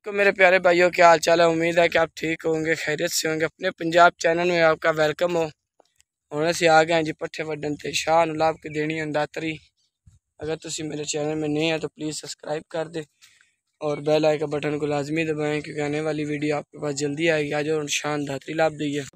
तो मेरे प्यारे भाइयों, क्या हाल चाल है। उम्मीद है कि आप ठीक होंगे, खैरियत से होंगे। अपने पंजाब चैनल में आपका वेलकम हो। हुण से आ गए हैं जी पट्ठे वड्डन ते शाह नूं लाभ के देनी है दातरी। अगर तुम मेरे चैनल में नए हैं तो प्लीज़ सब्सक्राइब कर दे और बेल आइकन बटन को लाजमी दबाएं, क्योंकि आने वाली वीडियो आपके पास जल्दी आएगी। आज और शान दातरी लाभ दी है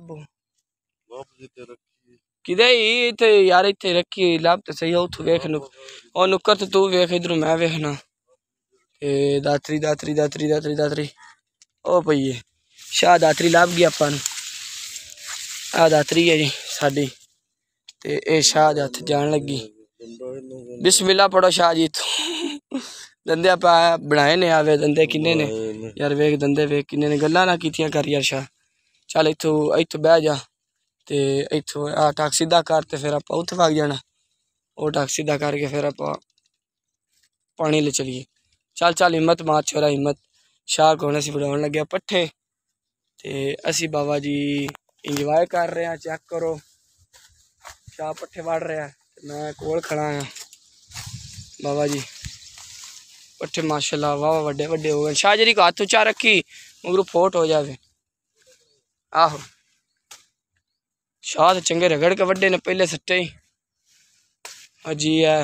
कि इतने यार, इतने रखी लाभ तो सही है। उत वेख और नुक्कर तो तू वेख, इधरों मैं वेखना। दातरी दातरी दातरी दातरी दातरी ओ पई है शाह दातरी लाभ गई अपन। आ दातरी है जी साडी ते ए शाह दे हथ जान लगी। बिस्मिल्लाह पढ़ो शाह जी। दंदे आप बनाए ने, आवे दंदे किन्ने ने यार, वेख दंदे वेख किन्ने ने। गल्लां ना कीतियां कर यार शाह। चल इत्थों बह जा ते इत्थों आ टक सीधा कर ते फिर आप उत्थे भाग जाना। वो टक सीधा करके फिर आप पानी ले चलिए। चल चल हिम्मत मार छोरा हिम्मत। शाह को असी बढ़ाने लगे पट्ठे ते असी बाबा जी इंजॉय कर रहे हैं। चेक करो शाह पट्ठे वड़ रहा है, मैं कोल खड़ा हाँ। बाबा जी पट्ठे माशाल्लाह वाह वड्डे वड्डे हो गए। शाह जी को हाथ उचा रखी मगर फोट हो जाए। आहो शाह तो चंगे रगड़ के वड्डे ने पहले सट्टे ही। अजी है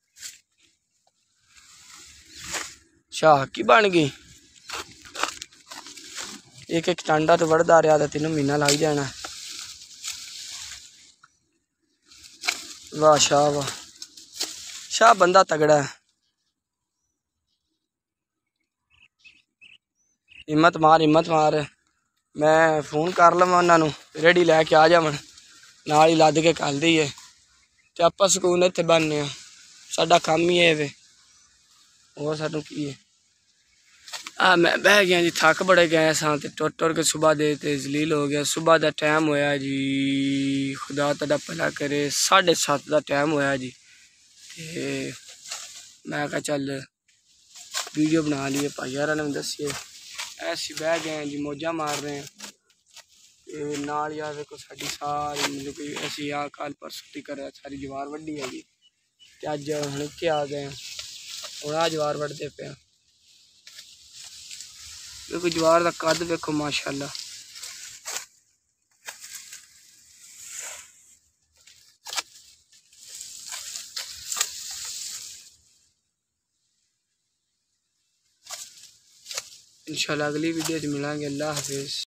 शाह की बन गई। एक एक टांडा तो वड़दा रहा था, 3 महीना लग जाना। वाह शाह बंदा तगड़ा है। हिम्मत मार हिम्मत मार। मैं फोन कर लवां उन्होंने रेडी लैके आ जावन, नाल ही लद के कल दी है तो आप सुकून इत्थे बनने। साडा काम ही है वे और सानू की है। मैं बह गया जी, थक बड़े गए सा टुर टुर के सुबह दे जलील हो गया। सुबह का टाइम होया जी, खुदा तेरा भला करे, 7:30 का टाइम होया जी। ते मैं कहा चल वीडियो बना लिए, भाई यार ने दसिए। ऐसे बह गए हैं जी, मौजा मार रहे हैं। नाल यार देखो साड़ी सारी मतलब कि ऐसी आ कल परसों की कर सारी जवार वड्डी है जी। अज हम के आ गए हैं और आ जवार वड्डते पे। देखो जवार का कद देखो माशाल्लाह। इंशाल्लाह अगली वीडियो मिलेंगे। अल्लाह हाफिज़।